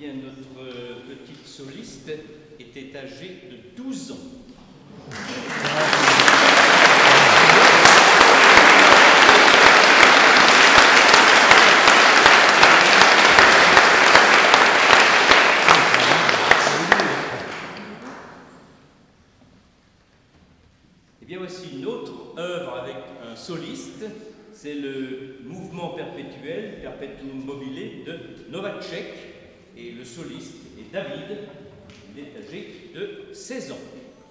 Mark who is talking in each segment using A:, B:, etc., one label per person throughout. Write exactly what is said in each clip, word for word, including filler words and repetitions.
A: bien, notre euh, petite soliste était âgée de douze ans. Et bien voici une autre œuvre avec un soliste, c'est le mouvement perpétuel, Perpetuum mobile de Novacek, et le soliste est David, il est âgé de seize ans.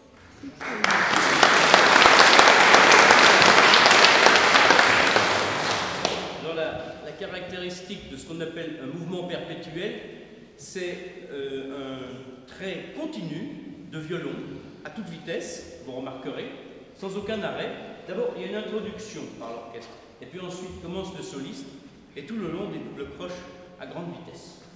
A: Dans la, la caractéristique de ce qu'on appelle un mouvement perpétuel, c'est euh, un trait continu de violon à toute vitesse, vous remarquerez, sans aucun arrêt. D'abord, il y a une introduction par l'orchestre, et puis ensuite commence le soliste, et tout le long des doubles croches à grande vitesse.